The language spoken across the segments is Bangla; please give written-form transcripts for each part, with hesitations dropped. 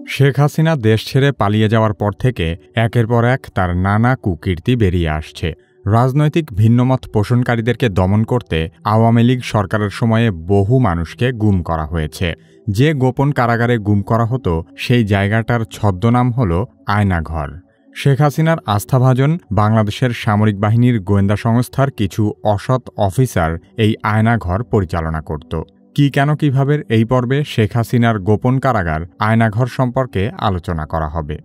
শেখ হাসিনা দেশ ছেড়ে পালিয়ে যাওয়ার পর থেকে একের পর এক তার নানা কুকীর্তি বেরিয়ে আসছে। রাজনৈতিক ভিন্নমত পোষণকারীদেরকে দমন করতে আওয়ামী লীগ সরকারের সময়ে বহু মানুষকে গুম করা হয়েছে। যে গোপন কারাগারে গুম করা হতো সেই জায়গাটার ছদ্মনাম হল আয়নাঘর। শেখ হাসিনার আস্থাভাজন বাংলাদেশের সামরিক বাহিনীর গোয়েন্দা সংস্থার কিছু অসৎ অফিসার এই আয়নাঘর পরিচালনা করত। কি কেন কিভাবে এই পর্বে শেখ হাসিনার গোপন কারাগার আয়নাঘর সম্পর্কে আলোচনা করা হবে।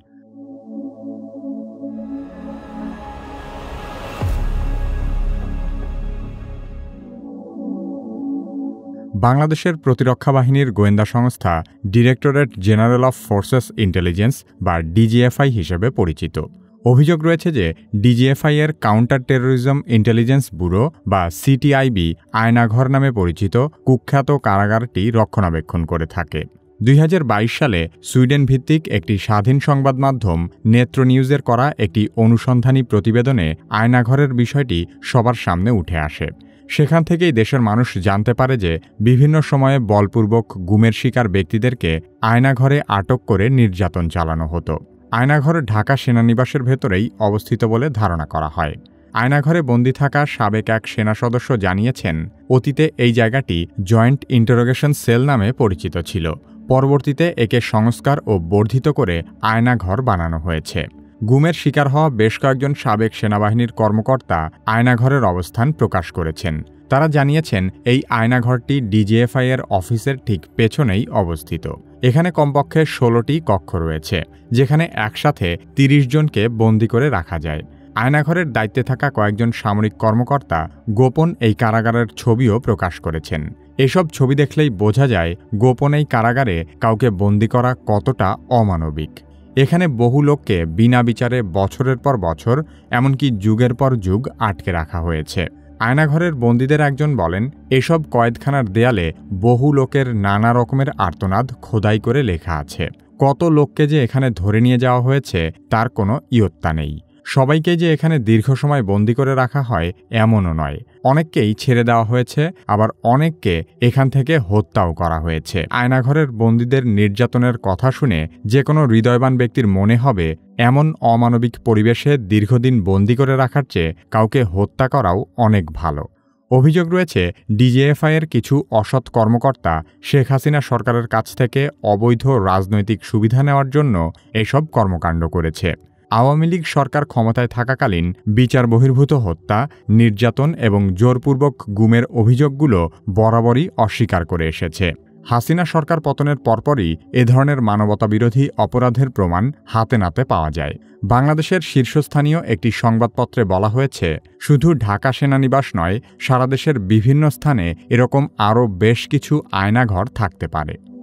বাংলাদেশের প্রতিরক্ষা বাহিনীর গোয়েন্দা সংস্থা directorate general of forces intelligence বা ডিজিএফআই হিসেবে পরিচিত। অভিযোগ রয়েছে যে ডিজিএফআই এর কাউন্টার টেরোরিজম ইন্টেলিজেন্স ব্যুরো বা সিটিআইবি আয়নাঘর নামে পরিচিত কুখ্যাত কারাগারটি রক্ষণাবেক্ষণ করে থাকে। ২০২২ সালে সুইডেন ভিত্তিক একটি স্বাধীন সংবাদ মাধ্যম নেত্র নিউজের করা একটি অনুসন্ধানী প্রতিবেদনে আয়নাঘরের বিষয়টি সবার সামনে উঠে আসে। সেখান থেকেই দেশের মানুষ জানতে পারে যে বিভিন্ন সময়ে বলপূর্বক গুমের শিকার ব্যক্তিদেরকে আয়নাঘরে আটক করে নির্যাতন চালানো হতো। আয়নাঘর ঢাকা সেনানিবাসের ভেতরেই অবস্থিত বলে ধারণা করা হয়। আয়নাঘরে বন্দী থাকা সাবেক এক সেনা সদস্য জানিয়েছেন, অতীতে এই জায়গাটি জয়েন্ট ইন্টারোগেশন সেল নামে পরিচিত ছিল। পরবর্তীতে একে সংস্কার ও বর্ধিত করে আয়নাঘর বানানো হয়েছে। গুমের শিকার হওয়া বেশ কয়েকজন সাবেক সেনাবাহিনীর কর্মকর্তা আয়নাঘরের অবস্থান প্রকাশ করেছেন। তারা জানিয়েছেন এই আয়নাঘরটি ডিজিএফআই এর অফিসের ঠিক পেছনেই অবস্থিত। এখানে কমপক্ষে ১৬টি কক্ষ রয়েছে, যেখানে একসাথে ৩০ জনকে বন্দী করে রাখা যায়। আয়নাঘরের দায়িত্বে থাকা কয়েকজন সামরিক কর্মকর্তা গোপন এই কারাগারের ছবিও প্রকাশ করেছেন। এসব ছবি দেখলেই বোঝা যায় গোপন এই কারাগারে কাউকে বন্দী করা কতটা অমানবিক। এখানে বহু লোককে বিনা বিচারে বছরের পর বছর, এমনকি যুগের পর যুগ আটকে রাখা হয়েছে। আয়নাঘরের বন্দীদের একজন বলেন, এসব কয়েদখানার দেয়ালে বহু লোকের নানা রকমের আর্তনাদ খোদাই করে লেখা আছে। কত লোককে যে এখানে ধরে নিয়ে যাওয়া হয়েছে তার কোনো ইয়ত্তা নেই। সবাইকে যে এখানে দীর্ঘ সময় বন্দী করে রাখা হয় এমনও নয়। অনেককেই ছেড়ে দেওয়া হয়েছে, আবার অনেককে এখান থেকে হত্যাও করা হয়েছে। আয়নাঘরের বন্দীদের নির্যাতনের কথা শুনে যে কোনো হৃদয়বান ব্যক্তির মনে হবে এমন অমানবিক পরিবেশে দীর্ঘদিন বন্দী করে রাখার চেয়ে কাউকে হত্যা করাও অনেক ভালো। অভিযোগ রয়েছে ডিজিএফআই এর কিছু অসৎ কর্মকর্তা শেখ হাসিনা সরকারের কাছ থেকে অবৈধ রাজনৈতিক সুবিধা নেওয়ার জন্য এসব কর্মকাণ্ড করেছে। আওয়ামী লীগ সরকার ক্ষমতায় থাকাকালীন বিচার বহির্ভূত হত্যা, নির্যাতন এবং জোরপূর্বক গুমের অভিযোগগুলো বরাবরই অস্বীকার করে এসেছে। হাসিনা সরকার পতনের পরপরই এ ধরনের মানবতাবিরোধী অপরাধের প্রমাণ হাতে নাতে পাওয়া যায়। বাংলাদেশের শীর্ষস্থানীয় একটি সংবাদপত্রে বলা হয়েছে, শুধু ঢাকা সেনানিবাস নয়, সারা দেশের বিভিন্ন স্থানে এরকম আরও বেশ কিছু আয়নাঘর থাকতে পারে।